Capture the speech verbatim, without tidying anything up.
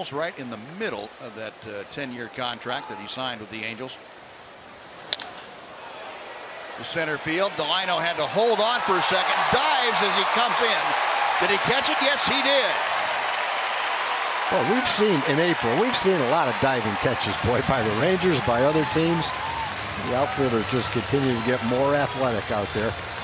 almost right in the middle of that ten year contract that he signed with the Angels. The center field. Delino had to hold on for a second. Dives as he comes in. Did he catch it? Yes, he did. Well, we've seen in April, we've seen a lot of diving catches, boy, by the Rangers, by other teams. The outfielders just continue to get more athletic out there.